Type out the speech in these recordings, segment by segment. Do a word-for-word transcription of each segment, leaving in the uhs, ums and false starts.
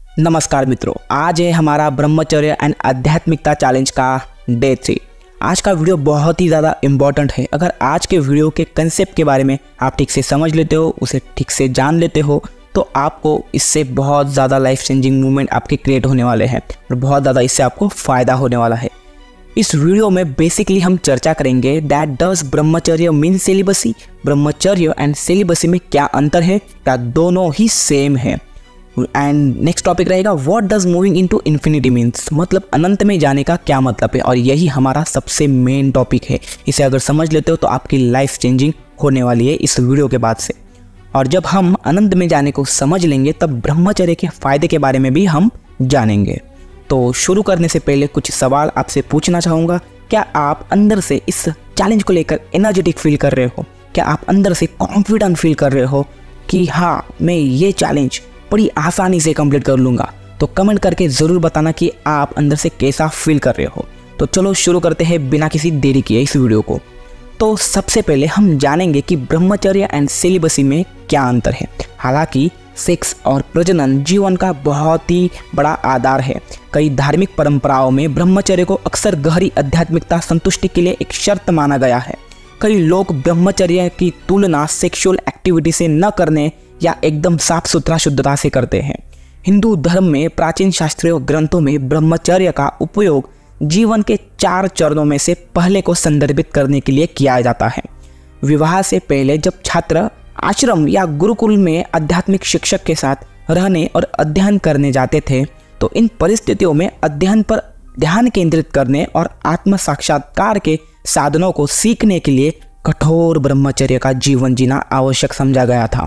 नमस्कार मित्रों, आज है हमारा ब्रह्मचर्य एंड आध्यात्मिकता चैलेंज का डे थ्री। आज का वीडियो बहुत ही ज़्यादा इम्पॉर्टेंट है। अगर आज के वीडियो के कंसेप्ट के बारे में आप ठीक से समझ लेते हो, उसे ठीक से जान लेते हो, तो आपको इससे बहुत ज़्यादा लाइफ चेंजिंग मूवमेंट आपके क्रिएट होने वाले हैं और बहुत ज़्यादा इससे आपको फ़ायदा होने वाला है। इस वीडियो में बेसिकली हम चर्चा करेंगे that does brahmacharya mean celibacy. Brahmacharya and celibacy में क्या अंतर है, क्या दोनों ही सेम है। एंड नेक्स्ट टॉपिक रहेगा what does moving into infinity means, मतलब अनंत में जाने का क्या मतलब है। और यही हमारा सबसे मेन टॉपिक है। इसे अगर समझ लेते हो तो आपकी लाइफ चेंजिंग होने वाली है इस वीडियो के बाद से। और जब हम अनंत में जाने को समझ लेंगे तब ब्रह्मचर्य के फायदे के बारे में भी हम जानेंगे। तो शुरू करने से पहले कुछ सवाल आपसे पूछना चाहूँगा। क्या आप अंदर से इस चैलेंज को लेकर एनर्जेटिक फील कर रहे हो? क्या आप अंदर से कॉन्फिडेंट फील कर रहे हो कि हाँ, मैं ये चैलेंज बड़ी आसानी से कंप्लीट कर लूँगा? तो कमेंट करके ज़रूर बताना कि आप अंदर से कैसा फील कर रहे हो। तो चलो शुरू करते हैं बिना किसी देरी किए इस वीडियो को। तो सबसे पहले हम जानेंगे कि ब्रह्मचर्य एंड सेलिबसी में क्या अंतर है। हालांकि सेक्स और प्रजनन जीवन का बहुत ही बड़ा आधार है। कई धार्मिक परंपराओं में ब्रह्मचर्य को अक्सर गहरी आध्यात्मिकता संतुष्टि के लिए एक शर्त माना गया है। कई लोग ब्रह्मचर्य की तुलना सेक्सुअल एक्टिविटी से न करने या एकदम साफ सुथरा शुद्धता से करते हैं। हिंदू धर्म में प्राचीन शास्त्रीय ग्रंथों में ब्रह्मचर्य का उपयोग जीवन के चार चरणों में से पहले को संदर्भित करने के लिए किया जाता है। विवाह से पहले जब छात्र आश्रम या गुरुकुल में आध्यात्मिक शिक्षक के साथ रहने और अध्ययन करने जाते थे, तो इन परिस्थितियों में अध्ययन पर ध्यान केंद्रित करने और आत्म साक्षात्कार के साधनों को सीखने के लिए कठोर ब्रह्मचर्य का जीवन जीना आवश्यक समझा गया था।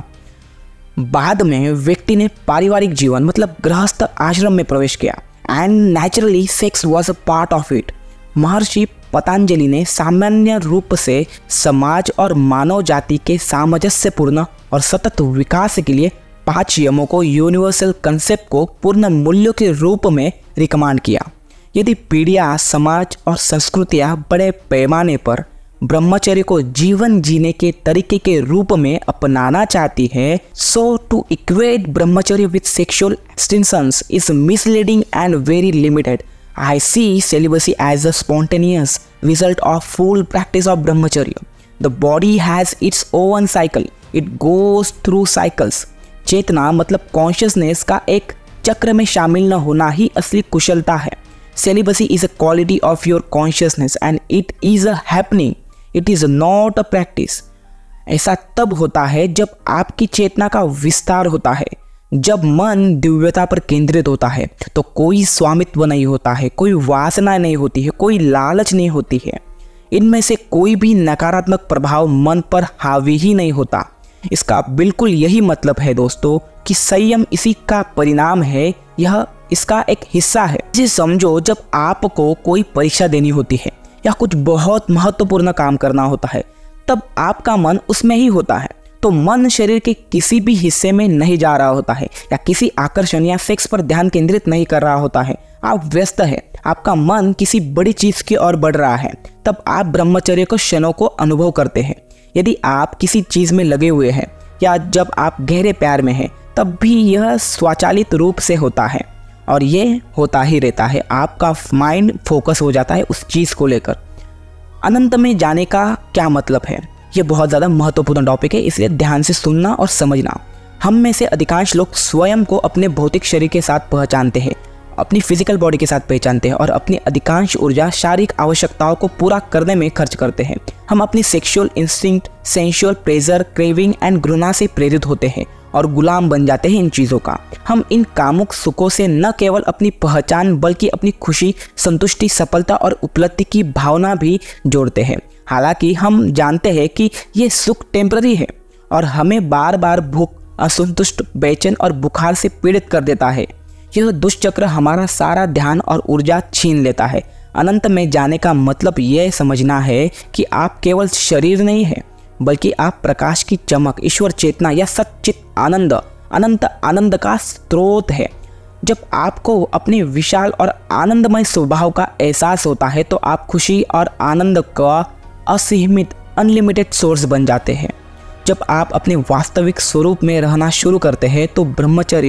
बाद में व्यक्ति ने पारिवारिक जीवन मतलब गृहस्थ आश्रम में प्रवेश किया and naturally sex was a part of it. Maharshi Patanjali ने सामान्य रूप से समाज और मानव जाति के सामंजस्यपूर्ण और सतत विकास के लिए पांच यमों को यूनिवर्सल कंसेप्ट को पूर्ण मूल्यों के रूप में रिकमेंड किया। यदि पीढ़ियां, समाज और संस्कृतियां बड़े पैमाने पर ब्रह्मचर्य को जीवन जीने के तरीके के रूप में अपनाना चाहती है, so to equate brahmacharya with sexual abstinence is misleading and very limited. I see celibacy as a spontaneous result of full practice of brahmacharya. The body has its own cycle. It goes through cycles. चेतना मतलब consciousness का एक चक्र में शामिल न होना ही असली कुशलता है। Celibacy is a quality of your consciousness and it is a happening. It is not a practice. ऐसा तब होता है जब आपकी चेतना का विस्तार होता है, जब मन दिव्यता पर केंद्रित होता है। तो कोई स्वामित्व नहीं होता है, कोई वासना नहीं होती है, कोई लालच नहीं होती है। इनमें से कोई भी नकारात्मक प्रभाव मन पर हावी ही नहीं होता। इसका बिल्कुल यही मतलब है दोस्तों कि संयम इसी का परिणाम है, यह इसका एक हिस्सा है। इसे समझो, जब आपको कोई परीक्षा देनी होती है या कुछ बहुत महत्वपूर्ण काम करना होता है, तब आपका मन उसमें ही होता है। तो मन शरीर के किसी भी हिस्से में नहीं जा रहा होता है या किसी आकर्षण या सेक्स पर ध्यान केंद्रित नहीं कर रहा होता है। आप व्यस्त है, आपका मन किसी बड़ी चीज की ओर बढ़ रहा है, तब आप ब्रह्मचर्य को क्षणों को अनुभव करते हैं। यदि आप किसी चीज में लगे हुए हैं या जब आप गहरे प्यार में हैं, तब भी यह स्वचालित रूप से होता है और ये होता ही रहता है। आपका माइंड फोकस हो जाता है उस चीज को लेकर। अनंत में जाने का क्या मतलब है, ये बहुत ज़्यादा महत्वपूर्ण टॉपिक है, इसलिए ध्यान से सुनना और समझना। हम में से अधिकांश लोग स्वयं को अपने भौतिक शरीर के साथ पहचानते हैं, अपनी फिजिकल बॉडी के साथ पहचानते हैं और अपनी अधिकांश ऊर्जा शारीरिक आवश्यकताओं को पूरा करने में खर्च करते हैं। हम अपनी sexual instinct, sensual pleasure, craving and घृणा से प्रेरित होते हैं और गुलाम बन जाते हैं इन चीज़ों का। हम इन कामुक सुखों से न केवल अपनी पहचान बल्कि अपनी खुशी, संतुष्टि, सफलता और उपलब्धि की भावना भी जोड़ते हैं। हालांकि हम जानते हैं कि ये सुख टेम्पररी है और हमें बार बार भूख, असंतुष्ट, बेचैन और बुखार से पीड़ित कर देता है। यह दुष्चक्र हमारा सारा ध्यान और ऊर्जा छीन लेता है। अनंत में जाने का मतलब यह समझना है कि आप केवल शरीर नहीं है, बल्कि आप प्रकाश की चमक, ईश्वर चेतना या सच्चित आनंद, अनंत आनंद का स्रोत है। जब आपको अपने विशाल और आनंदमय स्वभाव का एहसास होता है तो आप खुशी और आनंद का असीमित अनलिमिटेड सोर्स बन जाते हैं। जब आप अपने वास्तविक स्वरूप में रहना शुरू करते हैं तो ब्रह्मचर्य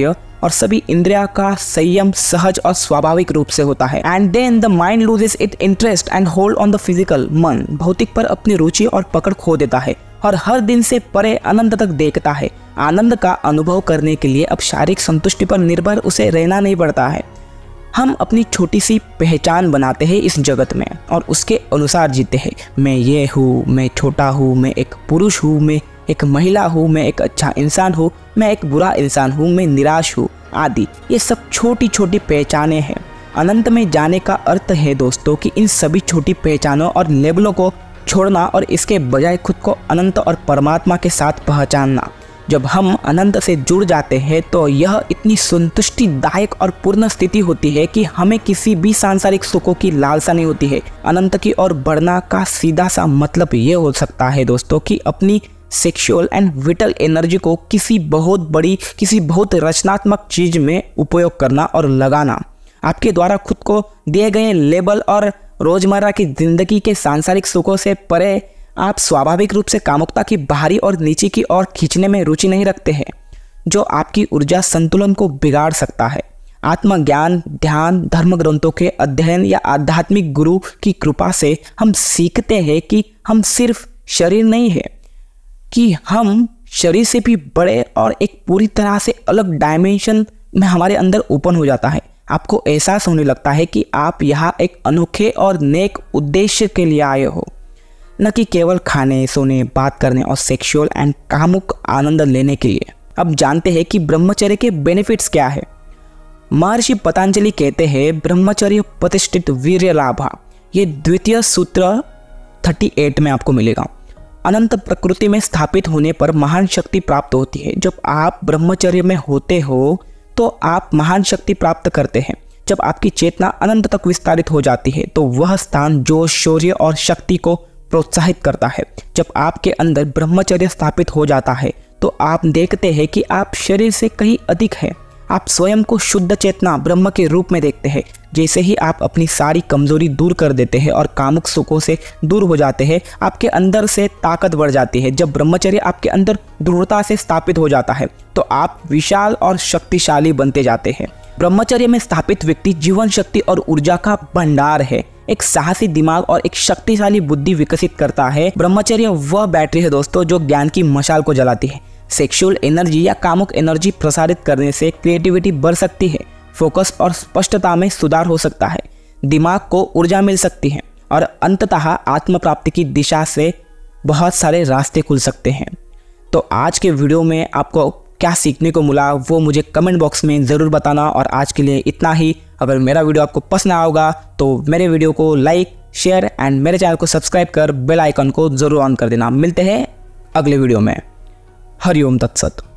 और सभी इंद्रिया का संयम सहज और स्वाभाविक रूप से होता है। And then the mind loses it interest and hold on the physical. मन भौतिक पर अपनी रुचि और पकड़ खो देता है और हर दिन से परे अनंत तक देखता है। आनंद का अनुभव करने के लिए अब शारीरिक संतुष्टि पर निर्भर उसे रहना नहीं पड़ता है। हम अपनी छोटी सी पहचान बनाते हैं इस जगत में और उसके अनुसार जीते हैं। मैं ये हूँ, मैं छोटा हूँ, मैं एक पुरुष हूँ, मैं एक महिला हूँ, मैं एक अच्छा इंसान हूँ, मैं एक बुरा इंसान हूँ, मैं निराश हूँ आदि। ये सब छोटी छोटी पहचानें हैं। अनंत में जाने का अर्थ है दोस्तों कि इन सभी छोटी पहचानों और लेबलों को छोड़ना और इसके बजाय खुद को अनंत और परमात्मा के साथ पहचानना। जब हम अनंत से जुड़ जाते हैं तो यह इतनी संतुष्टिदायक और पूर्ण स्थिति होती है कि हमें किसी भी सांसारिक सुखों की लालसा नहीं होती है। अनंत की ओर बढ़ना का सीधा सा मतलब ये हो सकता है दोस्तों कि अपनी सेक्सुअल एंड विटल एनर्जी को किसी बहुत बड़ी, किसी बहुत रचनात्मक चीज में उपयोग करना और लगाना। आपके द्वारा खुद को दिए गए लेबल और रोजमर्रा की जिंदगी के सांसारिक सुखों से परे आप स्वाभाविक रूप से कामुकता की बाहरी और नीचे की ओर खींचने में रुचि नहीं रखते हैं, जो आपकी ऊर्जा संतुलन को बिगाड़ सकता है। आत्मज्ञान, ध्यान, धर्म ग्रंथों के अध्ययन या आध्यात्मिक गुरु की कृपा से हम सीखते हैं कि हम सिर्फ शरीर नहीं है, कि हम शरीर से भी बड़े और एक पूरी तरह से अलग डायमेंशन में हमारे अंदर ओपन हो जाता है। आपको एहसास होने लगता है कि आप यहाँ एक अनोखे और नेक उद्देश्य के लिए आए हो, न कि केवल खाने, सोने, बात करने और सेक्सुअल एंड कामुक आनंद लेने के लिए। अब जानते हैं कि ब्रह्मचर्य के बेनिफिट्स क्या है। महर्षि पतंजलि कहते हैं ब्रह्मचर्य प्रतिष्ठित वीर्य लाभा। ये द्वितीय सूत्र अड़तीस में आपको मिलेगा। अनंत प्रकृति में स्थापित होने पर महान शक्ति प्राप्त होती है। जब आप ब्रह्मचर्य में होते हो तो आप महान शक्ति प्राप्त करते हैं। जब आपकी चेतना अनंत तक विस्तारित हो जाती है तो वह स्थान जोश, शौर्य और शक्ति को प्रोत्साहित करता है। जब आपके अंदर ब्रह्मचर्य स्थापित हो जाता है तो आप देखते हैं कि आप शरीर से कहीं अधिक है। आप स्वयं को शुद्ध चेतना ब्रह्म के रूप में देखते हैं। जैसे ही आप अपनी सारी कमजोरी दूर कर देते हैं और कामुक सुखों से दूर हो जाते हैं, आपके अंदर से ताकत बढ़ जाती है। जब ब्रह्मचर्य आपके अंदर दृढ़ता से स्थापित हो जाता है तो आप विशाल और शक्तिशाली बनते जाते हैं। ब्रह्मचर्य में स्थापित व्यक्ति जीवन शक्ति और ऊर्जा का भंडार है। एक साहसी दिमाग और एक शक्तिशाली बुद्धि विकसित करता है। ब्रह्मचर्य वह बैटरी है दोस्तों जो ज्ञान की मशाल को जलाती है। सेक्सुअल एनर्जी या कामुक एनर्जी प्रसारित करने से क्रिएटिविटी बढ़ सकती है, फोकस और स्पष्टता में सुधार हो सकता है, दिमाग को ऊर्जा मिल सकती है और अंततः आत्म प्राप्ति की दिशा से बहुत सारे रास्ते खुल सकते हैं। तो आज के वीडियो में आपको क्या सीखने को मिला वो मुझे कमेंट बॉक्स में ज़रूर बताना। और आज के लिए इतना ही। अगर मेरा वीडियो आपको पसंद आया होगा तो मेरे वीडियो को लाइक, शेयर एंड मेरे चैनल को सब्सक्राइब कर बेल आइकन को ज़रूर ऑन कर देना। मिलते हैं अगले वीडियो में। हरिओम तत्सत।